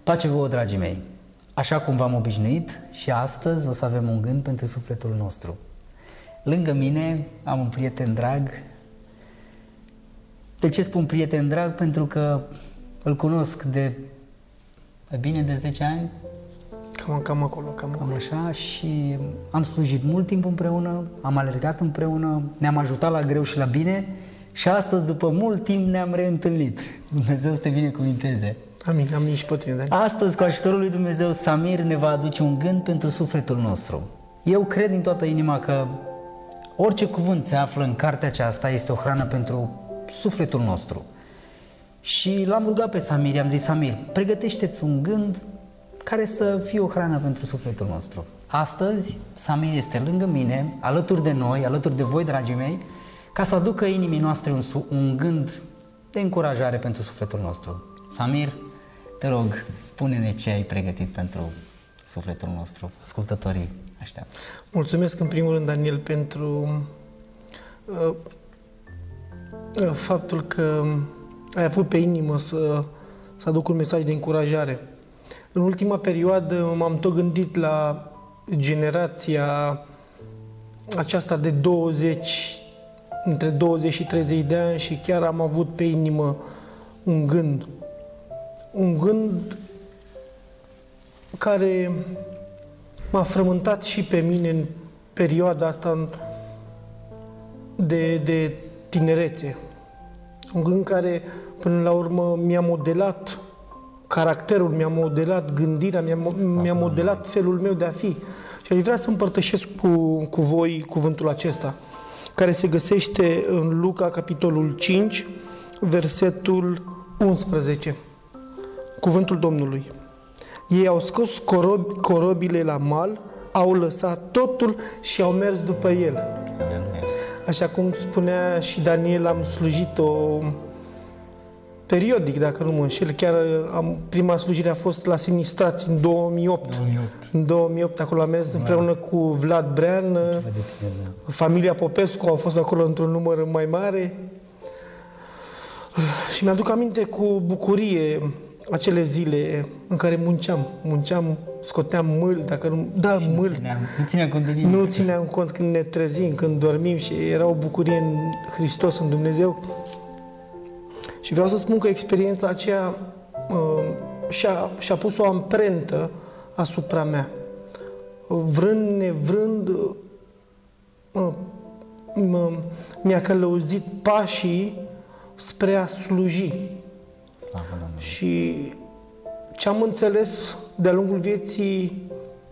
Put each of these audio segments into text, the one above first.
Pace vouă, dragii mei! Așa cum v-am obișnuit, și astăzi o să avem un gând pentru sufletul nostru. Lângă mine am un prieten drag. De ce spun prieten drag? Pentru că îl cunosc de bine de 10 ani. Cam acolo. Cam așa, și am slujit mult timp împreună, am alergat împreună, ne-am ajutat la greu și la bine și astăzi, după mult timp, ne-am reîntâlnit. Dumnezeu să te binecuvinteze! Amin și pe tine, Dani. Astăzi, cu ajutorul lui Dumnezeu, Samir ne va aduce un gând pentru sufletul nostru. Eu cred din toată inima că orice cuvânt se află în cartea aceasta este o hrană pentru sufletul nostru. Și l-am rugat pe Samir, i-am zis: Samir, pregătește-ți un gând care să fie o hrană pentru sufletul nostru. Astăzi, Samir este lângă mine, alături de noi, alături de voi, dragii mei, ca să aducă inimii noastre un gând de încurajare pentru sufletul nostru. Samir, te rog, spune-ne ce ai pregătit pentru sufletul nostru. Ascultătorii așteaptă. Mulțumesc în primul rând, Daniel, pentru faptul că ai avut pe inimă să aduc un mesaj de încurajare. În ultima perioadă m-am tot gândit la generația aceasta de între 20 și 30 de ani și chiar am avut pe inimă un gând. Un gând care m-a frământat și pe mine în perioada asta de tinerețe. Un gând care, până la urmă, mi-a modelat caracterul, mi-a modelat gândirea, mi-a modelat felul meu de a fi. Și aș vrea să împărtășesc cu voi cuvântul acesta, care se găsește în Luca, capitolul 5, versetul 11. Cuvântul Domnului. Ei au scos corobile la mal, au lăsat totul și au mers după el. Așa cum spunea și Daniel, am slujit-o periodic, dacă nu mă înșel. Chiar prima slujire a fost la Sinistrați în 2008. În 2008 acolo am mers împreună cu Vlad Brean, familia Popescu au fost acolo într-un număr mai mare. Și mi-aduc aminte cu bucurie acele zile în care munceam, scoteam mâl, dacă nu... Da, mâl. Nu țineam cont de nimic. Nu țineam cont când ne trezim, când dormim, și era o bucurie în Hristos, în Dumnezeu. Și vreau să spun că experiența aceea și-a pus o amprentă asupra mea. Vrând nevrând, mi-a călăuzit pașii spre a sluji. Și ce am înțeles de-a lungul vieții,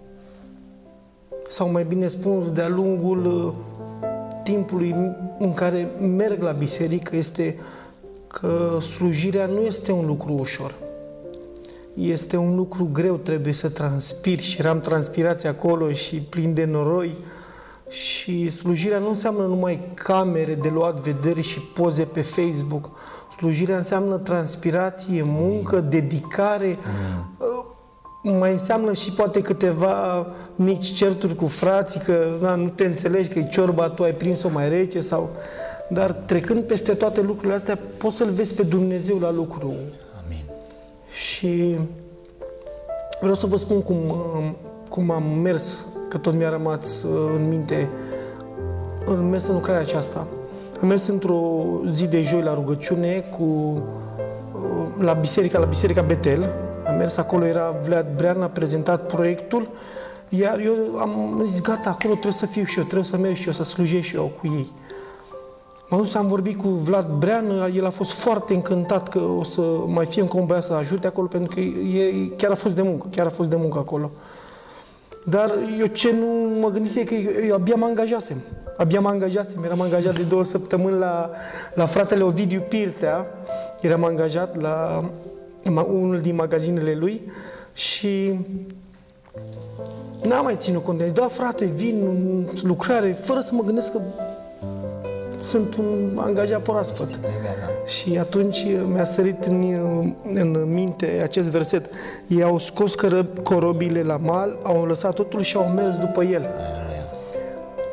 sau mai bine spus, de-a lungul timpului în care merg la biserică, este că slujirea nu este un lucru ușor. Este un lucru greu, trebuie să transpiri, și eram transpirați acolo și plin de noroi. Și slujirea nu înseamnă numai camere de luat vederi și poze pe Facebook. Slujirea înseamnă transpirație, muncă, dedicare. Mai înseamnă și poate câteva mici certuri cu frații, că nu te înțelegi, că e ciorba, tu ai prins-o mai rece, sau... Dar trecând peste toate lucrurile astea, poți să-L vezi pe Dumnezeu la lucru. Amin. Și vreau să vă spun cum am mers, că tot mi-a rămas în minte, am mers în lucrarea aceasta. Am mers într-o zi de joi la rugăciune la Biserica Betel. Am mers acolo, era Vlad Brean, a prezentat proiectul, iar eu am zis, gata, acolo trebuie să fiu și eu, trebuie să merg și eu, să slujesc și eu cu ei. M-am dus, am vorbit cu Vlad Brean, el a fost foarte încântat că o să mai fie încă un băiat să ajute acolo, pentru că chiar a fost de muncă acolo. Dar eu ce nu mă gândisem, că eu abia mă angajasem, eram angajat de 2 săptămâni la fratele Ovidiu Pirtea, eram angajat la unul din magazinele lui și n-am mai ținut cont de el. Da, frate, vin în lucrare, fără să mă gândesc că sunt un angajat proaspăt. Și atunci mi-a sărit în minte acest verset. Ei au scos corobile la mal, au lăsat totul și au mers după el.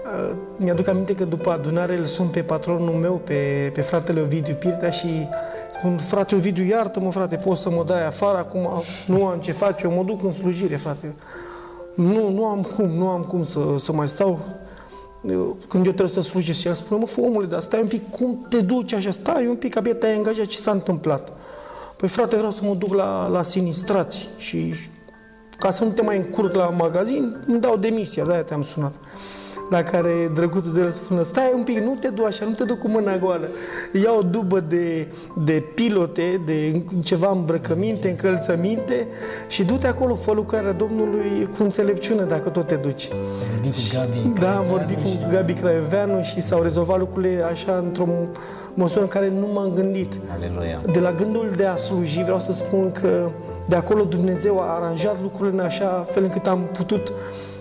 Mi-aduc aminte că după adunare îl sun pe patronul meu, pe fratele Ovidiu Pirtea, și Un frate Ovidiu, iartă-mă, frate, poți să mă dai afară, acum nu am ce face, eu mă duc în slujire, frate. Nu am cum să mai stau când eu trebuie să slujesc. Și el spune, mă, omule, dar stai un pic, cum te duci așa? Stai un pic, abia te-ai angajat, ce s-a întâmplat? Păi, frate, vreau să mă duc la sinistrați și ca să nu te mai încurc la magazin, îmi dau demisia, de-aia te-am sunat. La care drăguțul de el spune, stai un pic, nu te du așa, nu te duc cu mâna goală. Ia o dubă de pilote, de ceva îmbrăcăminte, încălțăminte și du-te acolo, fă lucrarea Domnului cu înțelepciune, dacă tot te duci. Am vorbit cu Gabi Craioveanu și s-au rezolvat lucrurile așa într-o măsură în care nu m-am gândit. Aleluia. De la gândul de a sluji, vreau să spun că de acolo Dumnezeu a aranjat lucrurile în așa fel încât am putut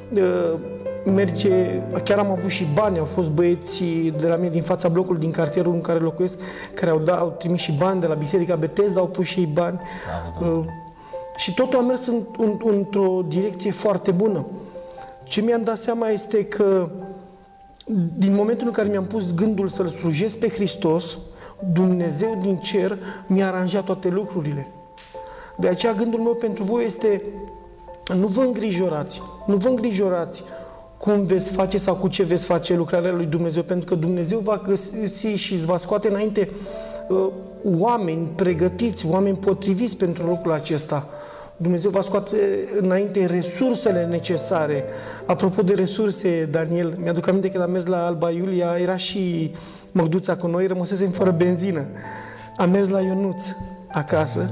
merge, chiar am avut și bani, au fost băieți de la mine din fața blocului, din cartierul în care locuiesc, care au trimis și bani de la Biserica Betesda, au pus și ei bani. Și totul a mers într-o direcție foarte bună. Ce mi-am dat seama este că din momentul în care mi-am pus gândul să-L slujesc pe Hristos, Dumnezeu din cer mi-a aranjat toate lucrurile. De aceea gândul meu pentru voi este, nu vă îngrijorați cum veți face sau cu ce veți face lucrarea lui Dumnezeu, pentru că Dumnezeu va găsi și îți va scoate înainte oameni pregătiți, oameni potriviți pentru lucrul acesta. Dumnezeu va scoate înainte resursele necesare. Apropo de resurse, Daniel, mi-aduc aminte când am mers la Alba Iulia, era și măgduța cu noi, rămăsesem fără benzină. Am mers la Ionuț acasă.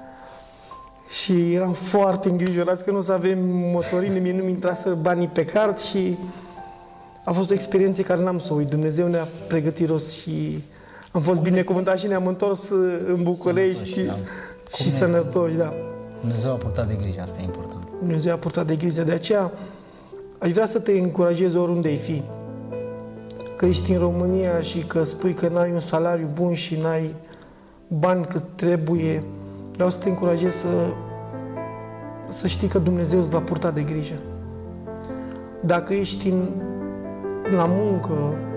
Și eram foarte îngrijorați că nu o să avem motorină, mie nu-mi intrase banii pe card și a fost o experiență care n-am să o uit. Dumnezeu ne-a pregătit rost și am fost binecuvântați și ne-am întors în București și sănătoși, da. Dumnezeu a purtat de grijă, asta e important. Dumnezeu a purtat de grijă, de aceea aș vrea să te încurajez oriunde ai fi. Că ești în România și că spui că n-ai un salariu bun și n-ai bani cât trebuie, vreau să te încurajez să știi că Dumnezeu îți va purta de grijă. Dacă ești la muncă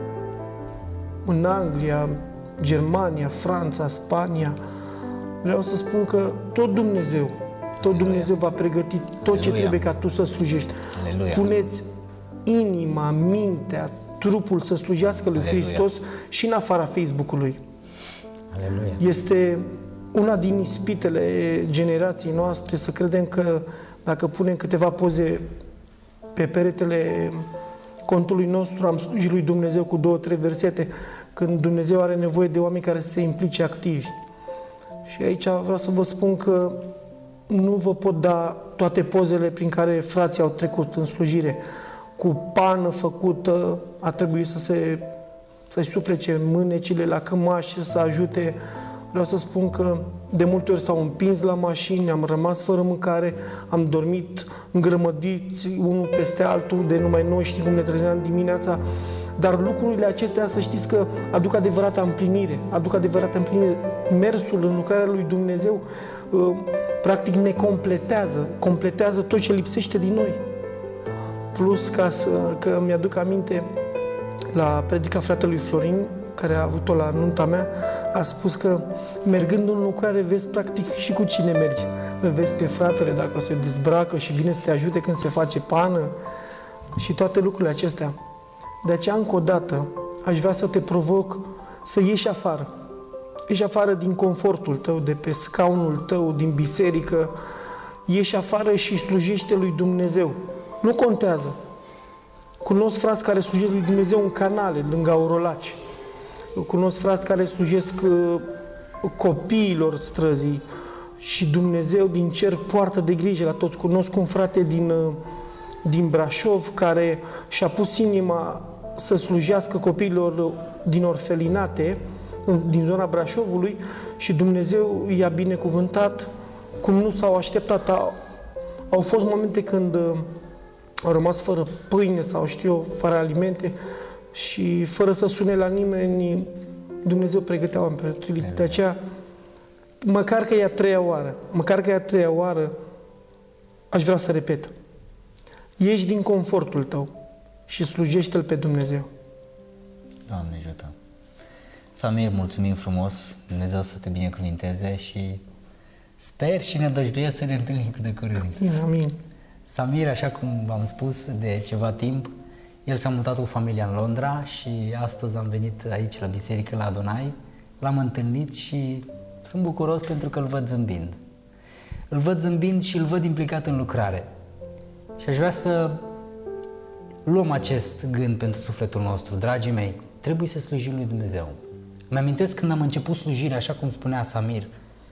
în Anglia, Germania, Franța, Spania, vreau să spun că tot Dumnezeu va pregăti tot ce trebuie ca tu să slujești. Aleluia. Puneți inima, mintea, trupul să slujească lui Hristos și în afara Facebook-ului. Aleluia. Este una din ispitele generației noastre să credem că dacă punem câteva poze pe peretele contului nostru, am slujit lui Dumnezeu cu 2-3 versete, când Dumnezeu are nevoie de oameni care să se implice activi. Și aici vreau să vă spun că nu vă pot da toate pozele prin care frații au trecut în slujire. Cu pană făcută a trebuit să-și suflece mânecile la cămași, să ajute. Vreau să spun că de multe ori s-au împins la mașini, am rămas fără mâncare, am dormit îngrămădiți unul peste altul, de numai noi știm cum ne trezeam dimineața. Dar lucrurile acestea, să știți că aduc adevărată împlinire. Mersul în lucrarea lui Dumnezeu practic ne completează tot ce lipsește din noi. Plus că mi-aduc aminte la predica fratelui Florin, care a avut-o la nunta mea, a spus că mergând în lucrare vezi practic și cu cine mergi. Îl vezi pe fratele dacă se dezbracă și vine să te ajute când se face pană și toate lucrurile acestea. De aceea, încă o dată, aș vrea să te provoc să ieși afară. Ieși afară din confortul tău, de pe scaunul tău, din biserică. Ieși afară și slujește lui Dumnezeu. Nu contează. Cunosc frați care slujesc lui Dumnezeu în canale, lângă Aurolaci. Cunosc frați care slujesc copiilor străzii și Dumnezeu din cer poartă de grijă la toți. Cunosc un frate din Brașov care și-a pus inima să slujească copiilor din orfelinate din zona Brașovului și Dumnezeu i-a binecuvântat cum nu s-au așteptat. Au fost momente când au rămas fără pâine sau fără alimente și fără să sune la nimeni, Dumnezeu pregătea oameni potriviți. De aceea, măcar că e a treia oară, aș vrea să repet. Ieși din confortul tău și slujește-L pe Dumnezeu. Doamne ajută! Samir, mulțumim frumos, Dumnezeu să te binecuvinteze și sper și ne dăjduiesc să ne întâlnim cât de curând. Amin. Samir, așa cum v-am spus de ceva timp, el s-a mutat cu familia în Londra și astăzi am venit aici la biserică la Adonai, l-am întâlnit și sunt bucuros pentru că îl văd zâmbind. Îl văd zâmbind și îl văd implicat în lucrare. Și aș vrea să luăm acest gând pentru sufletul nostru. Dragii mei, trebuie să slujim lui Dumnezeu. Mi-amintesc când am început slujirea, așa cum spunea Samir,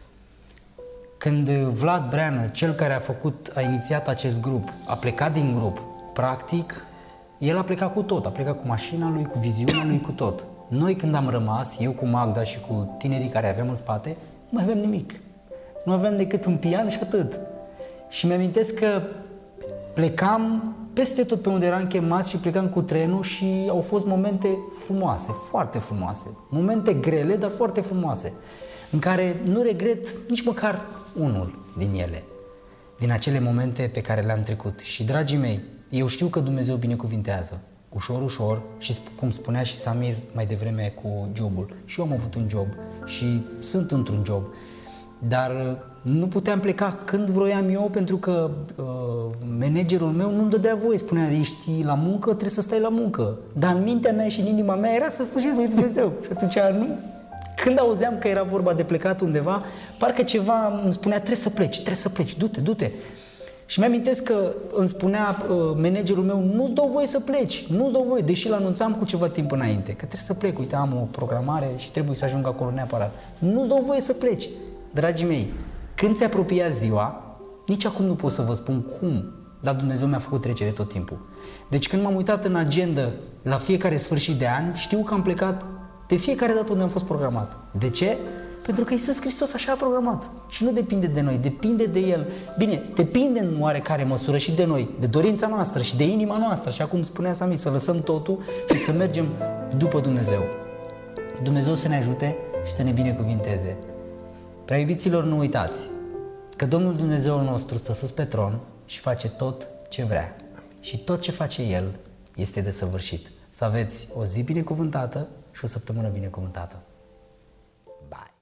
când Vlad Breană, cel care a inițiat acest grup, a plecat din grup, practic, el a plecat cu tot, a plecat cu mașina lui, cu viziunea lui, cu tot. Noi când am rămas, eu cu Magda și cu tinerii care aveam în spate, nu avem nimic. Nu aveam decât un pian și atât. Și mi-amintesc că plecam peste tot pe unde eram chemați și plecam cu trenul și au fost momente frumoase, foarte frumoase. Momente grele, dar foarte frumoase, în care nu regret nici măcar unul din ele, din acele momente pe care le-am trecut. Și, dragii mei, eu știu că Dumnezeu binecuvintează, ușor, ușor, și cum spunea și Samir mai devreme cu jobul. Și eu am avut un job și sunt într-un job, dar nu puteam pleca când vroiam eu pentru că managerul meu nu-mi dădea voie. Spunea, ești la muncă, trebuie să stai la muncă. Dar în mintea mea și în inima mea era să slujesc lui Dumnezeu. Și atunci nu. Când auzeam că era vorba de plecat undeva, parcă ceva îmi spunea, trebuie să pleci, du-te. Și mi-amintesc că îmi spunea managerul meu, nu-ți dau voie să pleci, nu-ți dau voie, deși l-anunțam cu ceva timp înainte, că trebuie să plec, uite, am o programare și trebuie să ajung acolo neapărat. Nu-ți dau voie să pleci. Dragii mei, când se apropia ziua, nici acum nu pot să vă spun cum, dar Dumnezeu mi-a făcut trecere tot timpul. Deci când m-am uitat în agenda la fiecare sfârșit de an, știu că am plecat de fiecare dată unde am fost programat. De ce? Pentru că Iisus Hristos așa a programat. Și nu depinde de noi, depinde de El. Bine, depinde în oarecare măsură și de noi, de dorința noastră și de inima noastră, așa cum spunea Samir, să lăsăm totul și să mergem după Dumnezeu. Dumnezeu să ne ajute și să ne binecuvinteze. Prea iubiților, nu uitați că Domnul Dumnezeul nostru stă sus pe tron și face tot ce vrea. Și tot ce face El este desăvârșit. Să aveți o zi binecuvântată și o săptămână binecuvântată. Bye!